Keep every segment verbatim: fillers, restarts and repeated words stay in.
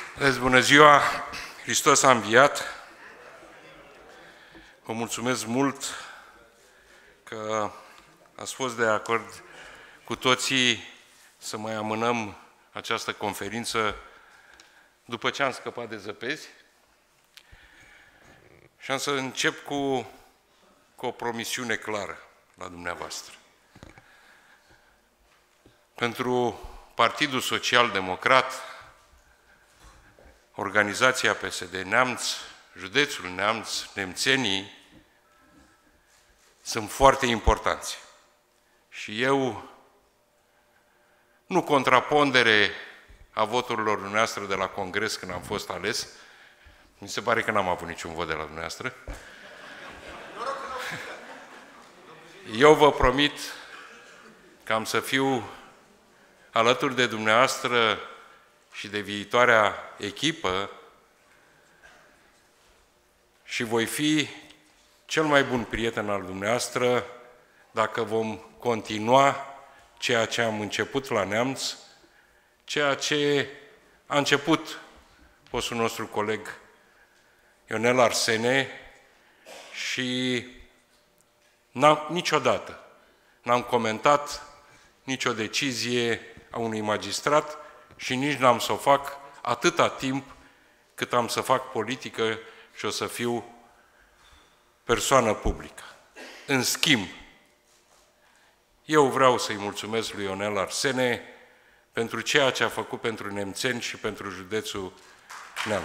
Deci, bună ziua! Hristos a înviat! Vă mulțumesc mult că ați fost de acord cu toții să mai amânăm această conferință după ce am scăpat de zăpezi. Și am să încep cu, cu o promisiune clară la dumneavoastră. Pentru Partidul Social Democrat, organizația P S D Neamț, județul Neamț, nemțenii sunt foarte importanți. Și eu, nu contrapondere a voturilor dumneavoastră de la Congres când am fost ales, mi se pare că n-am avut niciun vot de la dumneavoastră, eu vă promit că am să fiu alături de dumneavoastră și de viitoarea echipă și voi fi cel mai bun prieten al dumneavoastră dacă vom continua ceea ce am început la Neamț, ceea ce a început fostul nostru coleg Ionel Arsene și n-am, niciodată n-am comentat nicio decizie a unui magistrat și nici n-am să o fac atâta timp cât am să fac politică și o să fiu persoană publică. În schimb, eu vreau să-i mulțumesc lui Ionel Arsene pentru ceea ce a făcut pentru nemțeni și pentru județul Neamț.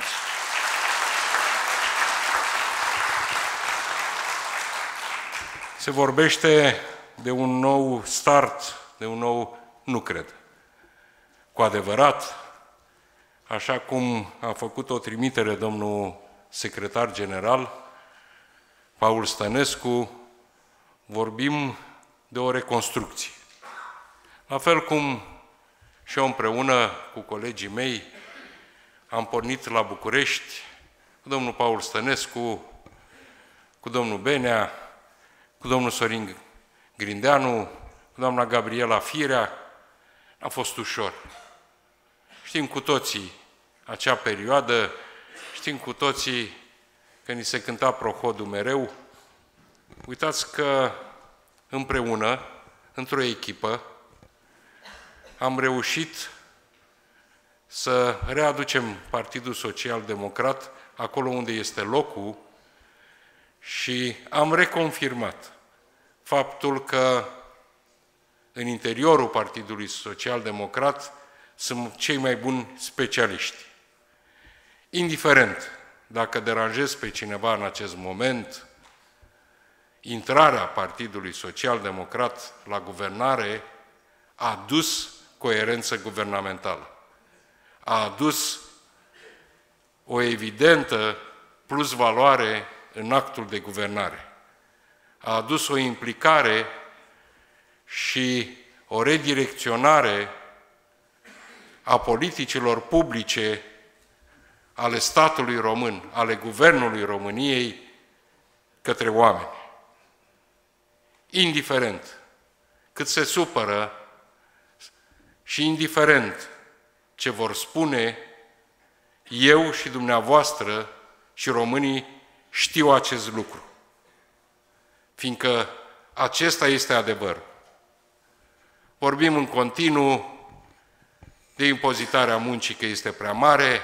Se vorbește de un nou start, de un nou, nu cred. Cu adevărat, așa cum a făcut o trimitere domnul secretar general, Paul Stănescu, vorbim de o reconstrucție. La fel cum și eu împreună cu colegii mei am pornit la București cu domnul Paul Stănescu, cu domnul Benea, cu domnul Sorin Grindeanu, cu doamna Gabriela Firea. A fost ușor. Știm cu toții acea perioadă, știm cu toții că ni se cânta prohodul mereu. Uitați că împreună, într-o echipă, am reușit să readucem Partidul Social Democrat acolo unde este locul și am reconfirmat faptul că în interiorul Partidului Social Democrat sunt cei mai buni specialiști. Indiferent dacă deranjez pe cineva în acest moment, intrarea Partidului Social Democrat la guvernare a adus coerență guvernamentală. A adus o evidentă plusvaloare în actul de guvernare. A adus o implicare și o redirecționare a politicilor publice ale statului român, ale guvernului României către oameni. Indiferent cât se supără și indiferent ce vor spune, eu și dumneavoastră și românii știu acest lucru. Fiindcă acesta este adevărul. Vorbim în continuu de impozitarea muncii că este prea mare,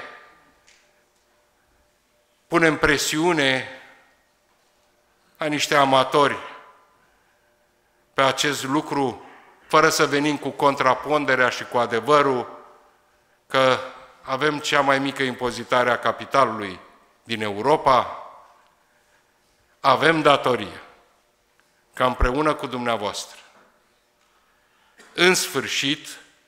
punem presiune la niște amatori pe acest lucru, fără să venim cu contraponderea și cu adevărul că avem cea mai mică impozitare a capitalului din Europa, avem datorie ca împreună cu dumneavoastră, în sfârșit,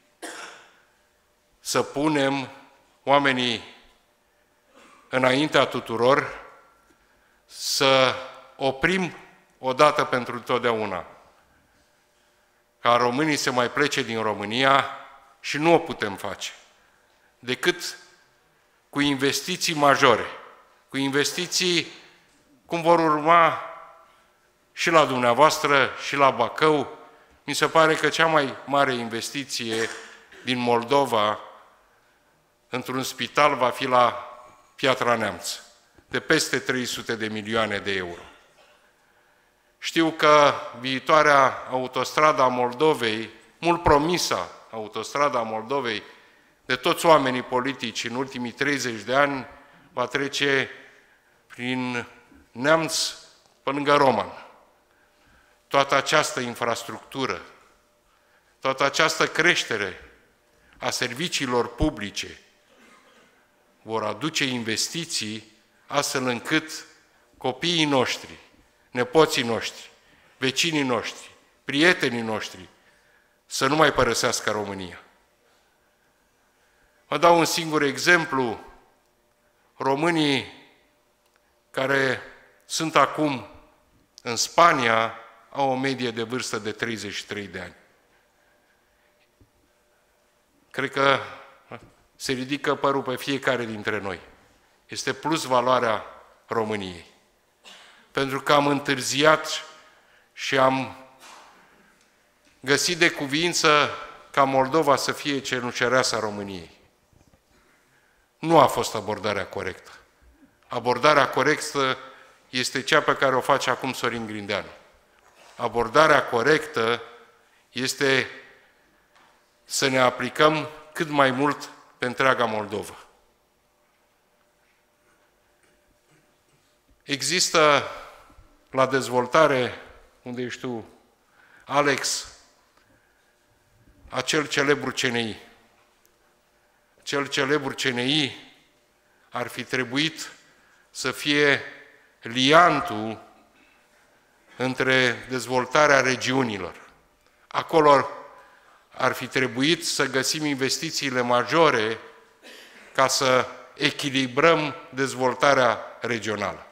să punem oamenii înaintea tuturor, să oprim odată pentru totdeauna ca românii să mai plece din România și nu o putem face decât cu investiții majore, cu investiții cum vor urma și la dumneavoastră și la Bacău. Mi se pare că cea mai mare investiție din Moldova într-un spital va fi la Piatra Neamț, de peste trei sute de milioane de euro. Știu că viitoarea autostrada Moldovei, mult promisa autostrada Moldovei de toți oamenii politici în ultimii treizeci de ani, va trece prin Neamț pe lângă Roman. Toată această infrastructură, toată această creștere a serviciilor publice vor aduce investiții astfel încât copiii noștri, nepoții noștri, vecinii noștri, prietenii noștri să nu mai părăsească România. Vă dau un singur exemplu. Românii care sunt acum în Spania au o medie de vârstă de treizeci și trei de ani. Cred că se ridică părul pe fiecare dintre noi. Este plus valoarea României. Pentru că am întârziat și am găsit de cuviință ca Moldova să fie cenușăreasa României. Nu a fost abordarea corectă. Abordarea corectă este cea pe care o face acum Sorin Grindeanu. Abordarea corectă este să ne aplicăm cât mai mult pe întreaga Moldova. Există la dezvoltare, unde ești tu, Alex, acel celebru C N I. Cel celebru C N I ar fi trebuit să fie liantul între dezvoltarea regiunilor. Acolo ar fi trebuit să găsim investițiile majore ca să echilibrăm dezvoltarea regională.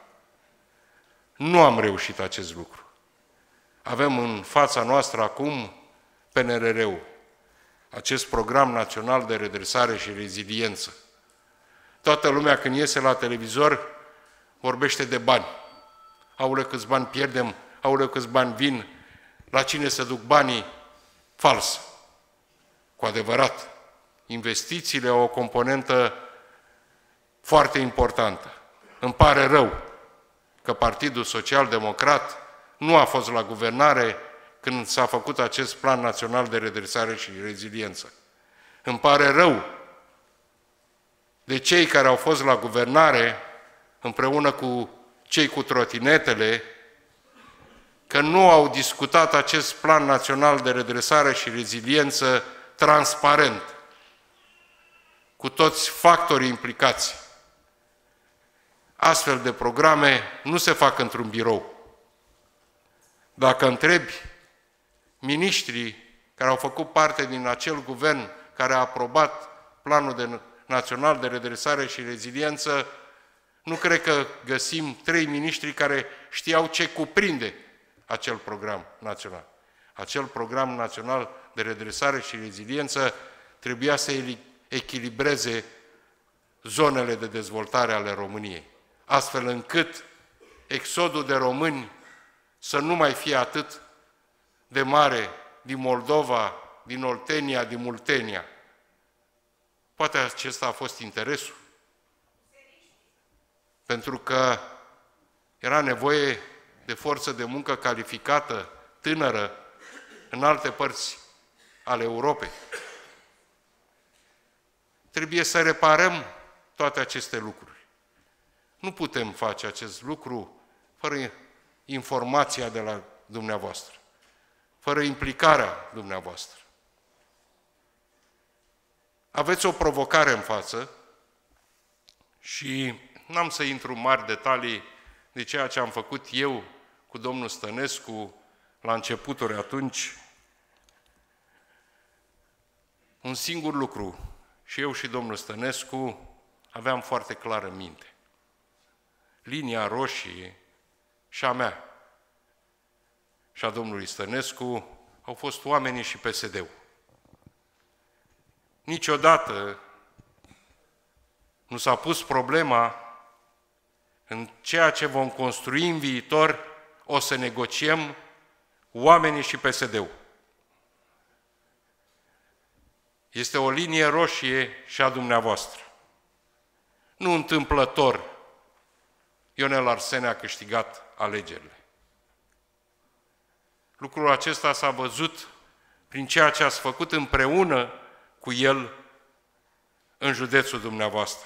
Nu am reușit acest lucru. Avem în fața noastră acum P N R R-ul, acest Program Național de Redresare și Reziliență. Toată lumea când iese la televizor vorbește de bani. Aoleu, câți bani pierdem, aoleu, câți bani vin, la cine se duc banii? Fals. Cu adevărat, investițiile au o componentă foarte importantă. Îmi pare rău că Partidul Social-Democrat nu a fost la guvernare când s-a făcut acest Plan Național de Redresare și Reziliență. Îmi pare rău de cei care au fost la guvernare împreună cu cei cu trotinetele, că nu au discutat acest Plan Național de Redresare și Reziliență transparent, cu toți factorii implicați. Astfel de programe nu se fac într-un birou. Dacă întrebi miniștrii care au făcut parte din acel guvern care a aprobat Planul de Național de Redresare și Reziliență, nu cred că găsim trei miniștri care știau ce cuprinde acel program național. Acel program național de redresare și reziliență trebuia să echilibreze zonele de dezvoltare ale României, astfel încât exodul de români să nu mai fie atât de mare din Moldova, din Oltenia, din Multenia. Poate acesta a fost interesul. Pentru că era nevoie de forță de muncă calificată, tânără, în alte părți ale Europei. Trebuie să reparăm toate aceste lucruri. Nu putem face acest lucru fără informația de la dumneavoastră, fără implicarea dumneavoastră. Aveți o provocare în față și n-am să intru în mari detalii de ceea ce am făcut eu cu domnul Stănescu la începuturi atunci. Un singur lucru, și eu și domnul Stănescu aveam foarte clar în minte. Linia roșie și a mea și a domnului Stănescu au fost oamenii și P S D-ul. Niciodată nu s-a pus problema în ceea ce vom construi în viitor, o să negociem oamenii și P S D-ul. Este o linie roșie și a dumneavoastră. Nu întâmplător, Ionel Arsene a câștigat alegerile. Lucrul acesta s-a văzut prin ceea ce ați făcut împreună cu el în județul dumneavoastră.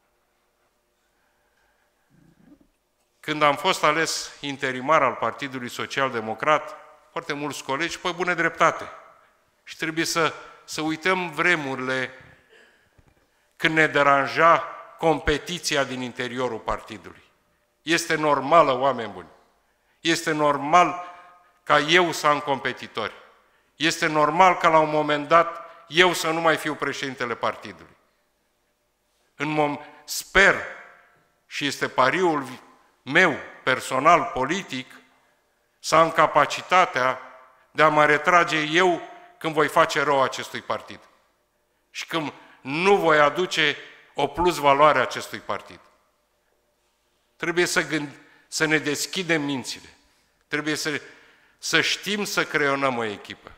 Când am fost ales interimar al Partidului Social Democrat, foarte mulți colegi, pe bună dreptate. Și trebuie să, să uităm vremurile când ne deranja competiția din interiorul partidului. Este normală, oameni buni. Este normal ca eu să am competitori. Este normal ca la un moment dat eu să nu mai fiu președintele partidului. În mom- sper, și este pariul meu personal, politic, să am capacitatea de a mă retrage eu când voi face rău acestui partid și când nu voi aduce o plus valoare acestui partid. Trebuie să, gând, să ne deschidem mințile. Trebuie să, să știm să creionăm o echipă.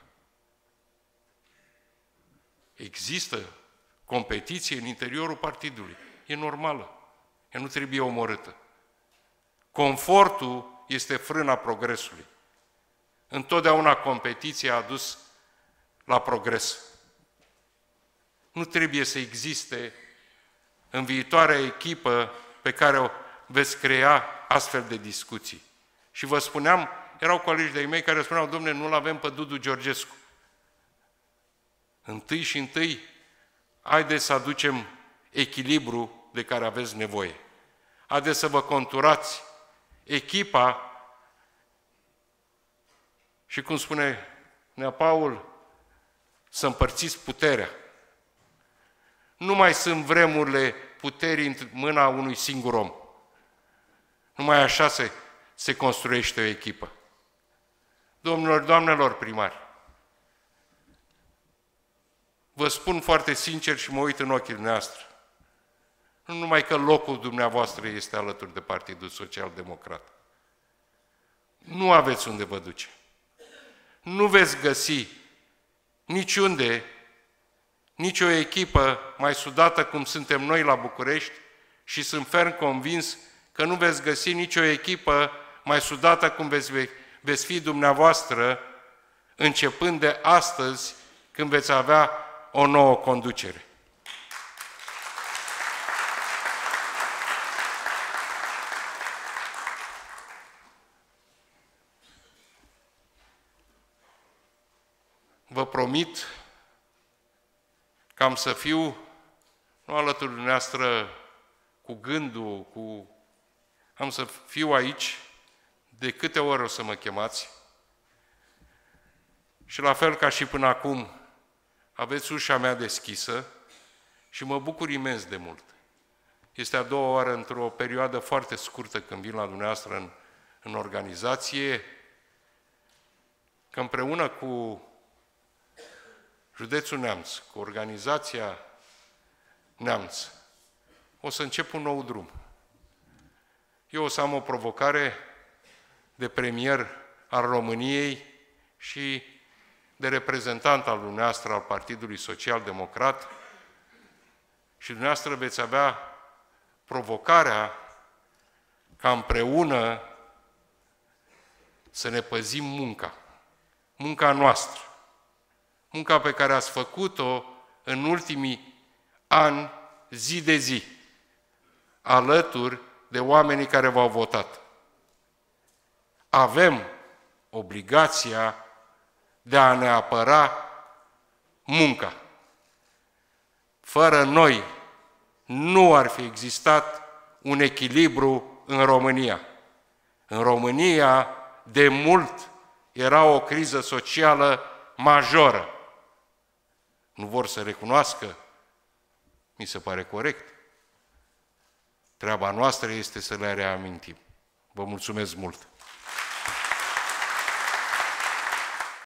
Există competiție în interiorul partidului. E normală. Ea nu trebuie omorâtă. Confortul este frâna progresului. Întotdeauna competiția a dus la progres. Nu trebuie să existe în viitoarea echipă pe care o veți crea astfel de discuții. Și vă spuneam, erau colegi de-ai mei care spuneau, dom'le, nu-l avem pe Dudu Georgescu. Întâi și întâi, haideți să aducem echilibru de care aveți nevoie. Haideți să vă conturați echipa și, cum spune Nea Paul, să împărțiți puterea. Nu mai sunt vremurile puterii în mâna unui singur om. Numai așa se, se construiește o echipă. Domnilor, doamnelor primari, vă spun foarte sincer și mă uit în ochii dumneavoastră. Nu numai că locul dumneavoastră este alături de Partidul Social Democrat. Nu aveți unde vă duce. Nu veți găsi niciunde, nicio echipă mai sudată cum suntem noi la București și sunt ferm convins că nu veți găsi nicio echipă mai sudată cum veți, veți fi dumneavoastră începând de astăzi când veți avea o nouă conducere. Vă promit că am să fiu nu alături de dumneavoastră cu gândul, cu... am să fiu aici de câte ori o să mă chemați și la fel ca și până acum aveți ușa mea deschisă și mă bucur imens de mult. Este a doua oară într-o perioadă foarte scurtă când vin la dumneavoastră în, în organizație, că împreună cu Județul Neamț, cu organizația Neamț, o să încep un nou drum. Eu o să am o provocare de premier al României și de reprezentant al dumneavoastră al Partidului Social Democrat și dumneavoastră veți avea provocarea ca împreună să ne păzim munca, munca noastră, munca pe care ați făcut-o în ultimii ani, zi de zi, alături de oamenii care v-au votat. Avem obligația de a ne apăra munca. Fără noi nu ar fi existat un echilibru în România. În România, de mult, era o criză socială majoră. Nu vor să recunoască? Mi se pare corect. Treaba noastră este să le reamintim. Vă mulțumesc mult!